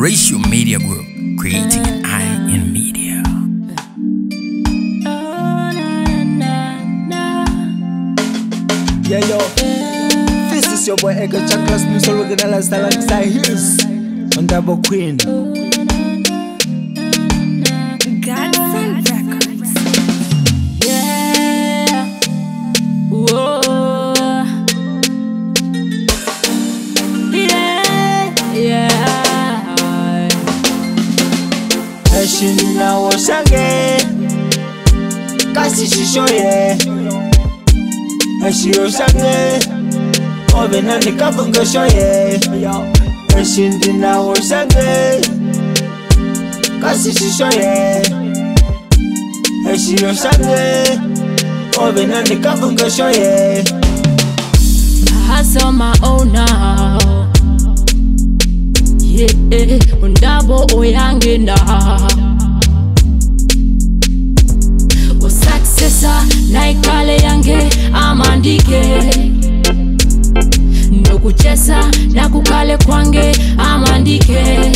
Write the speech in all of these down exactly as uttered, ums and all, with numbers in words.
Ratio Media Group, creating an eye in media. Yeah, yo, this is your boy Ego Chakalas, music organized alongside Hilz, Ondabo Queen. Godson Records. Yeah. Whoa. Yeah. Yeah. Eshina Oshange, Kasi Shishoye. Eshi Oshange, Obena Nikabunga Shoye. Eshindina Oshange, Kasi Shishoye. Eshi Oshange, Obena Nikabunga Shoye. I hustle my own now. Yeah, Ondabo Oyange now. O successor, naikale yange amandike. No kuchesa, na kukale kwange amandike.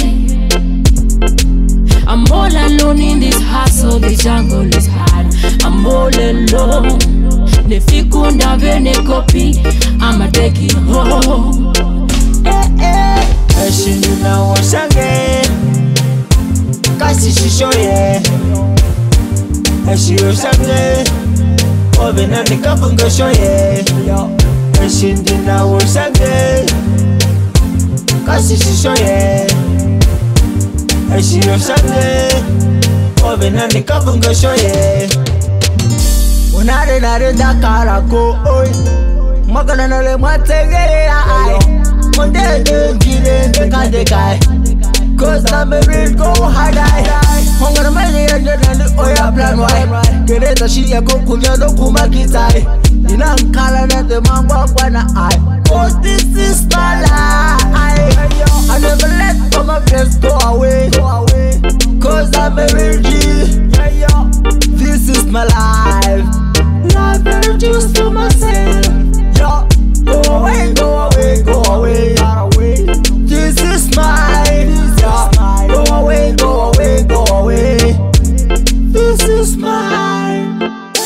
I'm all alone in this hustle, the jungle is hard. I'm all alone. Nefikunda vene copy, I'ma take it home. Eh, eh. Eshina Oshange, Kasi Shishoye. Eshi Oshange, Obena Nikabunga Shoye. Eshindina Oshange, Kasi Shishoye. Eshi Oshange, Obena Nikabunga Shoye. Unare nare dakara ko oi, magana nale mategere ai. Monday de gire de kande kai, cause I'm a real go hard I. Hungry money and the oil plan why. Get it a she a go kunya no kuma kitai. Inan kala na the mamba wana I. Cause this is my life. I never let my friends go away. Cause I'm a real G. This is my life. Life better choose to myself. Yo, go away, go away, go away. This is mine. Yeah. Go away, go away, go away. This is mine.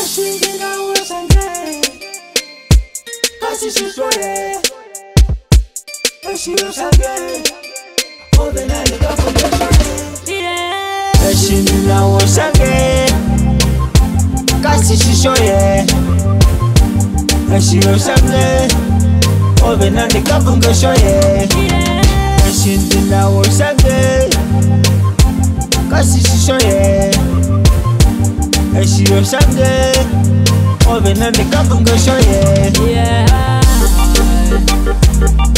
Eshina Oshange, Kasi Shishoye. Eshi Oshange, Obena Nikabunga Shoye. Eshindina Oshange, Kasi Shishoye. Eshi Oshange, Obena Nikabunga Shoye. Yeah.